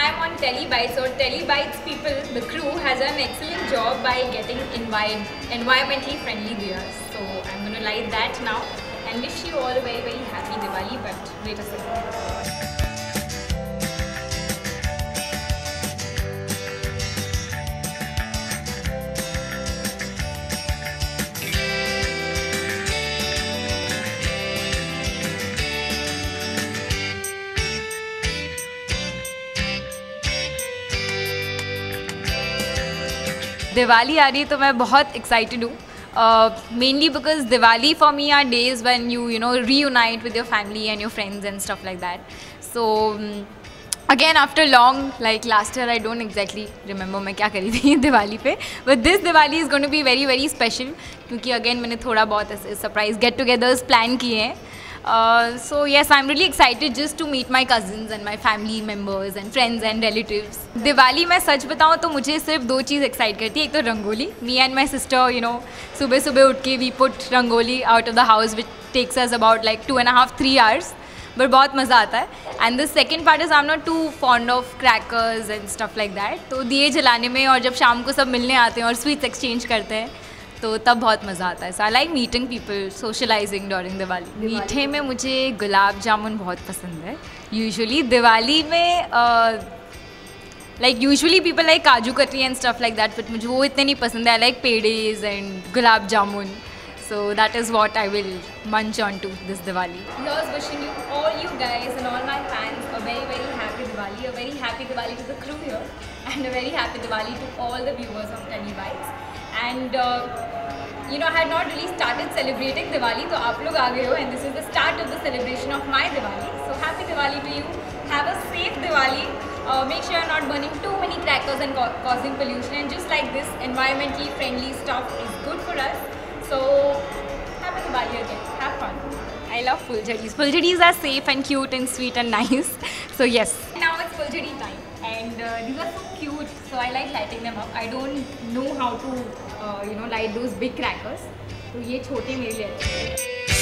I'm on Telebytes, or Telebytes people, the crew has done an excellent job by getting environmentally friendly diyas. So I'm going to light that now and wish you all a very very happy Diwali. But wait a second. Diwali आ रही तो मैं बहुत excited हूँ, mainly because Diwali for me are days when you know reunite with your family and your friends and stuff like that. So again after long, like last year I don't exactly remember मैं क्या करी थी दिवाली पे, but this Diwali is going to be very very special क्योंकि again मैंने थोड़ा बहुत ऐसे सरप्राइज गेट टुगेदर्स प्लान किए हैं. So yes, I'm really excited just to meet my cousins and my family members and friends and relatives. Diwali मैं सच बताऊँ तो मुझे सिर्फ दो चीज़ एक्साइट करती है. एक तो rangoli, me and my sister you know सुबह सुबह उठ के we put rangoli out of the house which takes us about like 2.5-3 hours, but बहुत मज़ा आता है. And the second part is I'm not too fond of crackers and stuff like that. तो दिए जलाने में और जब शाम को सब मिलने आते हैं और स्वीट्स एक्सचेंज करते हैं तो तब बहुत मज़ा आता है. So I like meeting people, socialising during Diwali. मीठे में मुझे गुलाब जामुन बहुत पसंद है. यूजुअली दिवाली में like usually people like kaju katli and stuff like that, but मुझे वो इतने नहीं पसंद है. I like pedas and gulab jamun. So that is what I will munch on to this Diwali. Here's wishing you, all you guys and all my fans, a very very happy Diwali. A very happy Diwali to the crew here, and a very happy Diwali to all the viewers of Telebytes. And you know, I had not really started celebrating Diwali, so aap log aa gaye ho, and this is the start of the celebration of my Diwali. So happy Diwali to you. Have a safe Diwali. Make sure you're not burning too many crackers and causing pollution. And just like this, environmentally friendly stuff is good for us. So happy Diwali again. Have fun. I love Fuljadis. Fuljadis are safe and cute and sweet and nice. So yes. Now it's Fuljadi time, and these are so cute. So I like lighting them up. I don't know how to you know light those big crackers. तो ये छोटे मेरे लिए अच्छे हैं.